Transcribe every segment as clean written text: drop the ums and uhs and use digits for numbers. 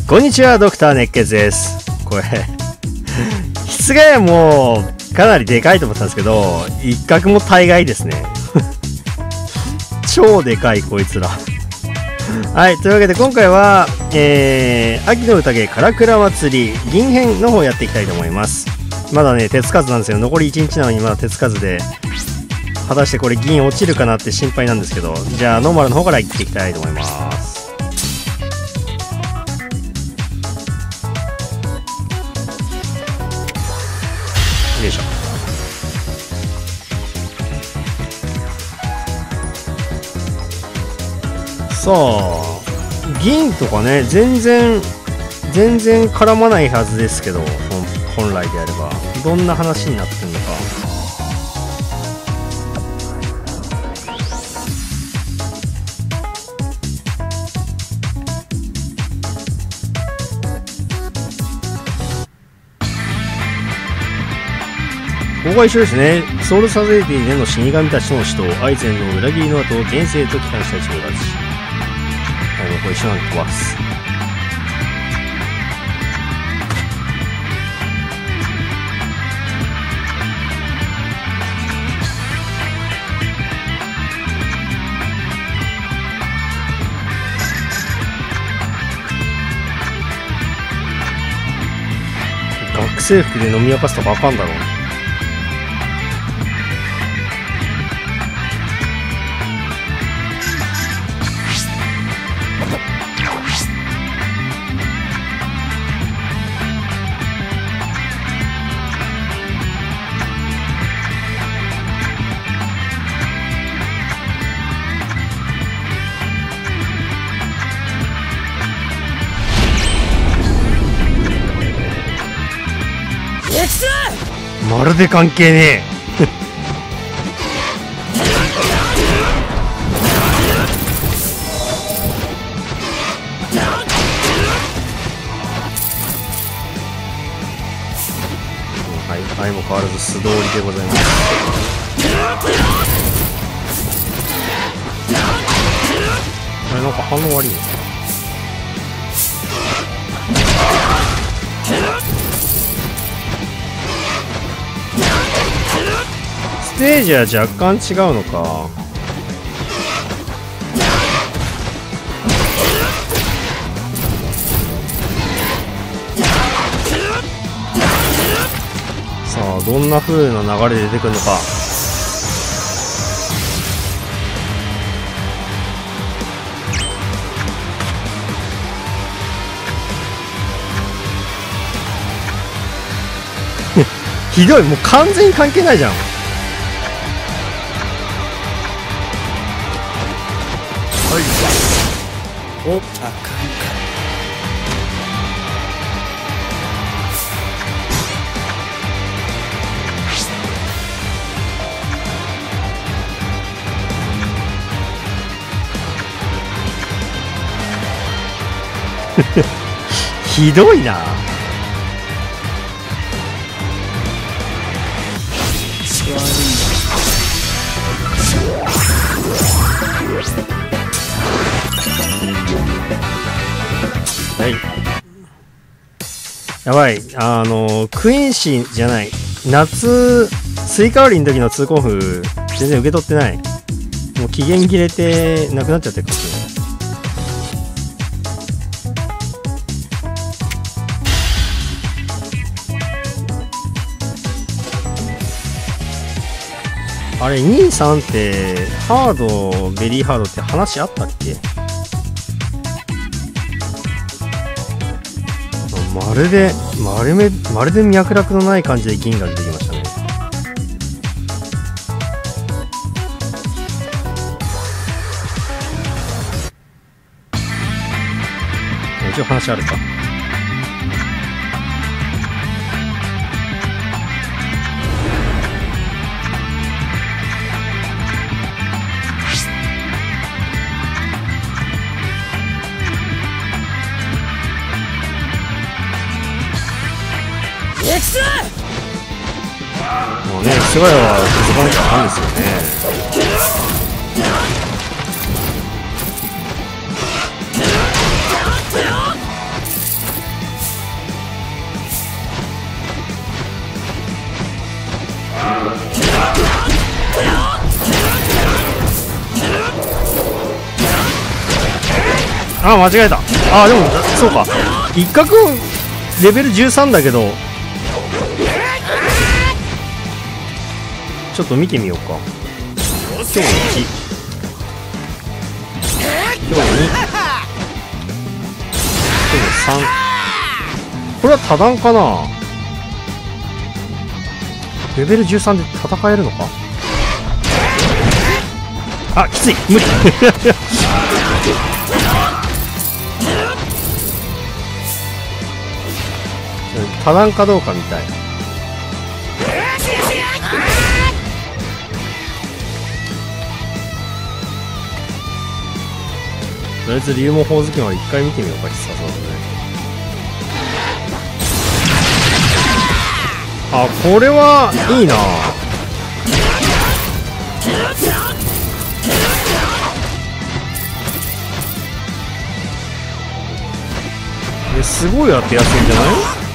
こんにちは、ドクター熱血です。これ質がもうかなりでかいと思ったんですけど、一角も大概ですね超でかいこいつらはい、というわけで今回は、秋の宴からくら祭り銀編の方をやっていきたいと思います。まだね手つかずなんですよ。残り1日なのにまだ手つかずで、果たしてこれ銀落ちるかなって心配なんですけど、じゃあノーマルの方からいっていきたいと思います。よいしょ。さあ銀とかね全然絡まないはずですけど、本来であればどんな話になってるのか。ここが一緒ですね。ソウルサゼーティでの死神たちとの死闘、アイゼンの裏切りの後、現世と帰還した一部がち。これ一緒なんで飛ばす。学生服で飲み明かすとかあかんだろう。まるで関係ねえはい、相も変わらず素通りでございます。あれなんか反応悪いんですか。ステージは若干違うのか。さあどんな風な流れで出てくるのか。ひどい、もう完全に関係ないじゃん。 お、あかんか。 ひどいな。はい、やばい。クイーンシーじゃない、夏スイカ割りの時の通行符全然受け取ってない。もう期限切れてなくなっちゃってるかもしれない。あれ23ってハードベリーハードって話あったっけ。まるで脈絡のない感じで銀が出てきましたね。一応話あるか。もうね、すごいは気づかなきゃあかんですよね。 あ、間違えた。あ、でもそうか、一角レベル13だけど、ちょっと見てみようか。今日1、今日2、今日3。これは多段かな。レベル13で戦えるのか。あ、きつい、無理多段かどうかみたい。とりあえず龍門宝月丸一回見てみようか。必殺技ね。あ、これはいいな。すごい当てやすいんじゃない？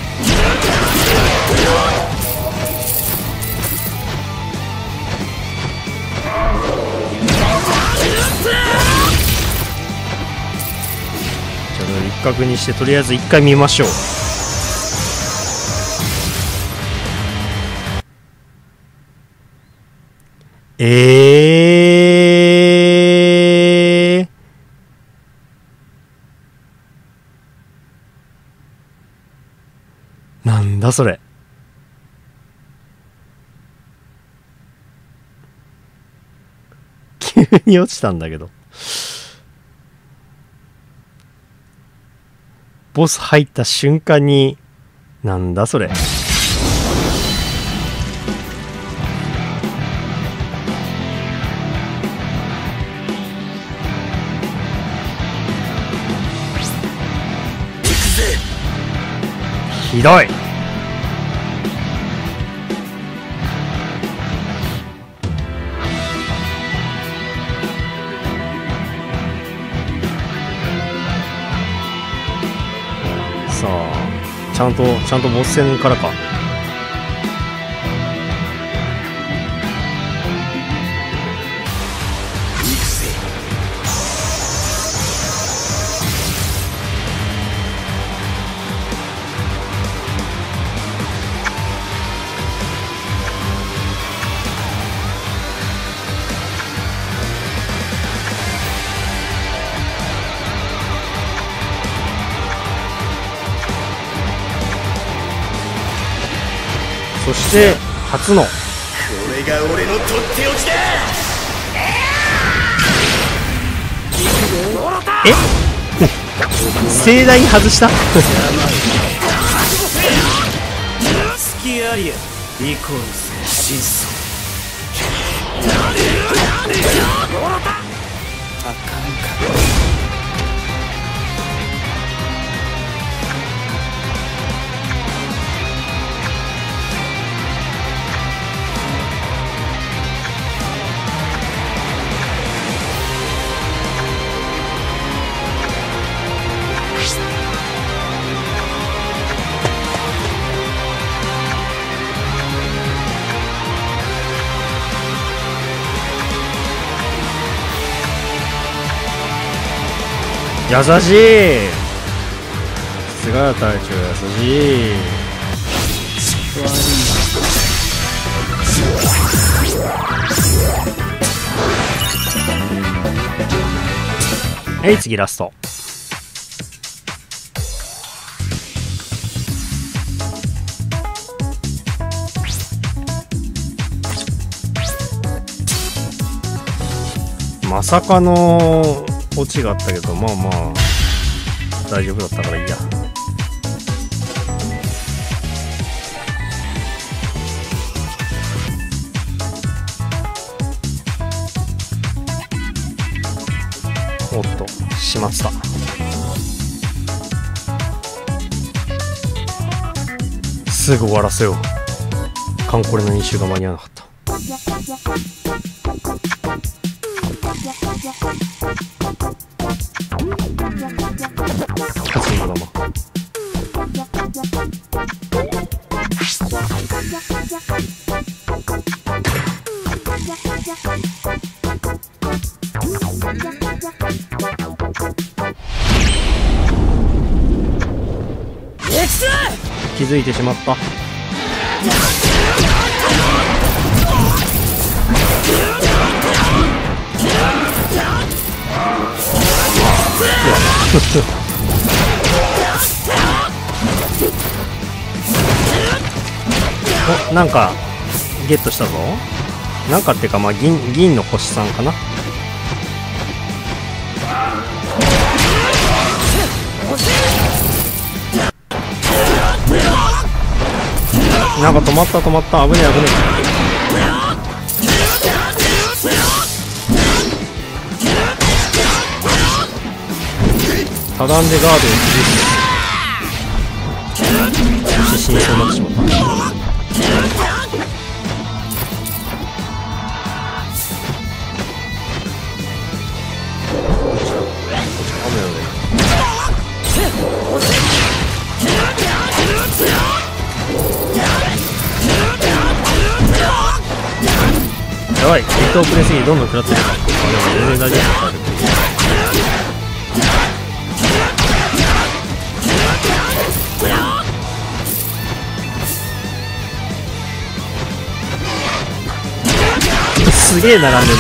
ちょっと一角にしてとりあえず一回見ましょう。なんだそれ。急に落ちたんだけど。ボス入った瞬間に、なんだそれ。ひどい。さあ、ちゃんとボス戦からか。そして初の、これが俺のとっておきだ。え盛大に外したスキアリアイコール真相。あかんか。 優しい。菅田隊長優しい。はい、次ラスト。まさかのオチがあったけど、まあまあ大丈夫だったからいいや。おっと、しまった。すぐ終わらせよう。カンコレの練習が間に合わなかった。勝ちの玉。 気づいてしまった。お、なんかゲットしたぞ。なんかっていうか、まあ銀の星さんかな。なんか止まった、危ねえ。多段でガードを崩して死にそうになってしまった。やばい、適当プレスにどんどん食らってる。でも全然大丈夫だった。すげえ並んでんだ。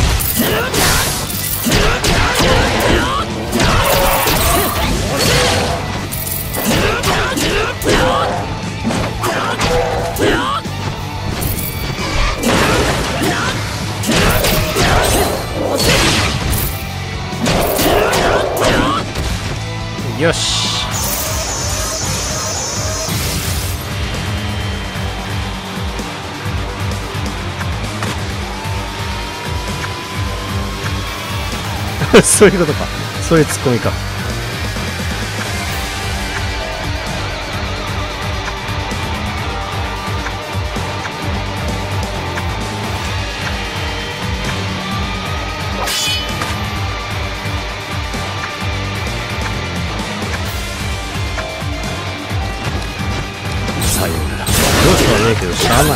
よし。そういうことか。そういうツッコミか。さようなら。どうしようはねえけどしゃあない。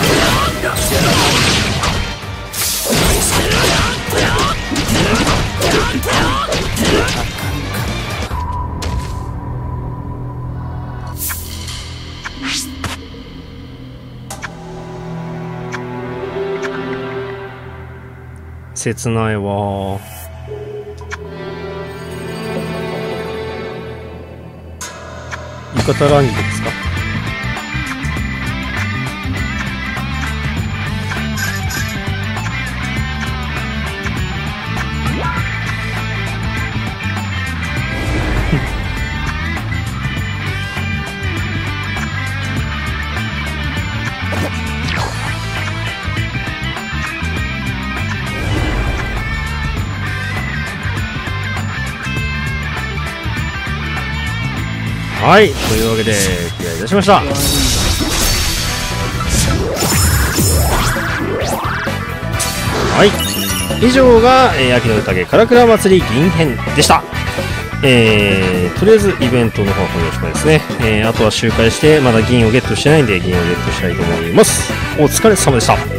切ないわ。浴衣ランニングですか。はい、というわけでクリアいたしました。はい、以上が、秋の宴からくら祭り銀編でした。とりあえずイベントの方はこれおしまいですね。あとは周回してまだ銀をゲットしてないんで銀をゲットしたいと思います。お疲れ様でした。